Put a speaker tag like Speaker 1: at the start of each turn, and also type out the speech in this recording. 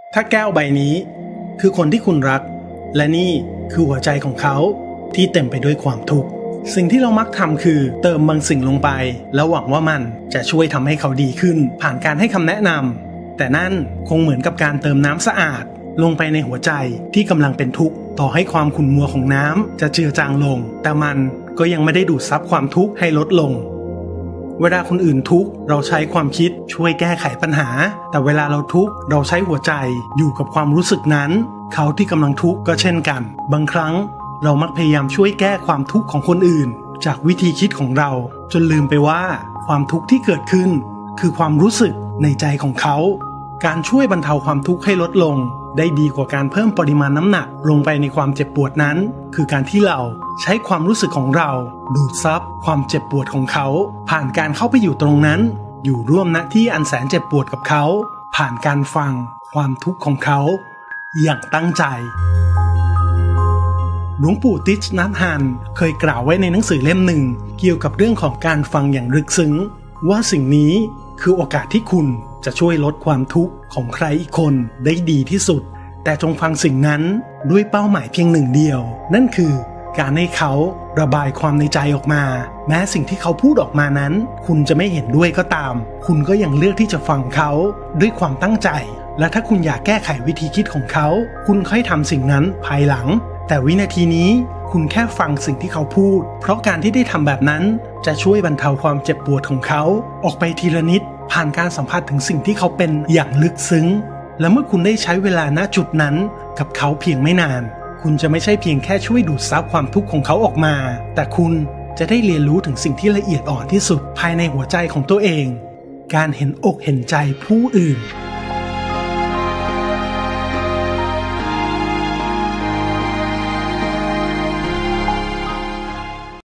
Speaker 1: ถ้าแก้วใบนี้คือคนที่คุณรักและนี่คือหัวใจของเขาที่เต็มไปด้วยความทุกข์สิ่งที่เรามักทำคือเติมบางสิ่งลงไปแล้วหวังว่ามันจะช่วยทำให้เขาดีขึ้นผ่านการให้คำแนะนำแต่นั่นคงเหมือนกับการเติมน้ำสะอาดลงไปในหัวใจที่กำลังเป็นทุกข์ต่อให้ความขุ่นมัวของน้ำจะเจือจางลงแต่มันก็ยังไม่ได้ดูดซับความทุกข์ให้ลดลงเวลาคนอื่นทุกข์เราใช้ความคิดช่วยแก้ไขปัญหาแต่เวลาเราทุกข์เราใช้หัวใจอยู่กับความรู้สึกนั้นเขาที่กำลังทุกข์ก็เช่นกันบางครั้งเรามักพยายามช่วยแก้ความทุกข์ของคนอื่นจากวิธีคิดของเราจนลืมไปว่าความทุกข์ที่เกิดขึ้นคือความรู้สึกในใจของเขาการช่วยบรรเทาความทุกข์ให้ลดลงได้ดีกว่าการเพิ่มปริมาณน้ำหนักลงไปในความเจ็บปวดนั้นคือการที่เราใช้ความรู้สึกของเราดูดซับความเจ็บปวดของเขาผ่านการเข้าไปอยู่ตรงนั้นอยู่ร่วมณที่อันแสนเจ็บปวดกับเขาผ่านการฟังความทุกข์ของเขาอย่างตั้งใจหลวงปู่ติช นัทฮันเคยกล่าวไว้ในหนังสือเล่มหนึ่งเกี่ยวกับเรื่องของการฟังอย่างลึกซึ้งว่าสิ่งนี้คือโอกาสที่คุณจะช่วยลดความทุกข์ของใครอีกคนได้ดีที่สุดแต่จงฟังสิ่งนั้นด้วยเป้าหมายเพียงหนึ่งเดียวนั่นคือการให้เขาระบายความในใจออกมาแม้สิ่งที่เขาพูดออกมานั้นคุณจะไม่เห็นด้วยก็ตามคุณก็ยังเลือกที่จะฟังเขาด้วยความตั้งใจและถ้าคุณอยากแก้ไขวิธีคิดของเขาคุณค่อยทำสิ่งนั้นภายหลังแต่วินาทีนี้คุณแค่ฟังสิ่งที่เขาพูดเพราะการที่ได้ทำแบบนั้นจะช่วยบรรเทาความเจ็บปวดของเขาออกไปทีละนิดผ่านการสัมผัสถึงสิ่งที่เขาเป็นอย่างลึกซึ้งและเมื่อคุณได้ใช้เวลาณจุดนั้นกับเขาเพียงไม่นานคุณจะไม่ใช่เพียงแค่ช่วยดูดซับความทุกข์ของเขาออกมาแต่คุณจะได้เรียนรู้ถึงสิ่งที่ละเอียดอ่อนที่สุดภายในหัวใจของตัวเองการเห็นอกเห็นใจผู้อื่น